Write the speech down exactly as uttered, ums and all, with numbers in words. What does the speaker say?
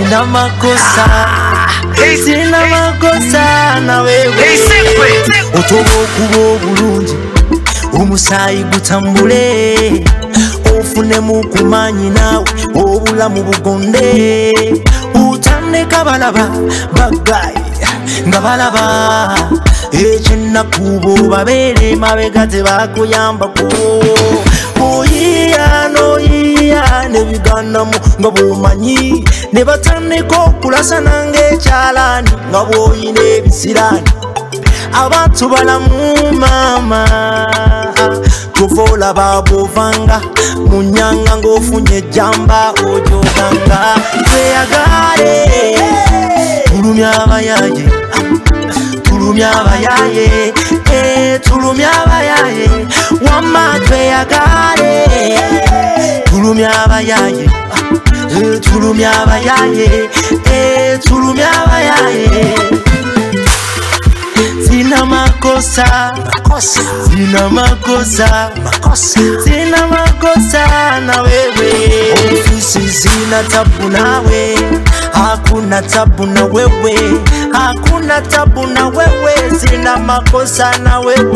sina makosa sina makosa na wewe otoba okuba obulungi omusayi gutambule ofune mu kumanyi nawe obulamu bugonde utandika balaba bagayi nga balaba ekyennakubo babeere mabega tebakuyambako oyiya noyiya nebiganamu nga bwomanyi ne batandika okulasana ng'ekyalaani nga bwoyina ebisiraani abantu balamu mama tuvola babovanga munyanga ng'ofunye ejjamba ojoganga tweyagale tulumya abayaye tulumya abayaye tulumya abayaye wamma tweyagale tulumya abayaye tulumya abayaye tulumya abayaye sina makosa sina makosa sina makosa na wewe ofisi sina tabu nawe hakuna tabu na wewe hakuna tabu na wewe sina makosa na wewe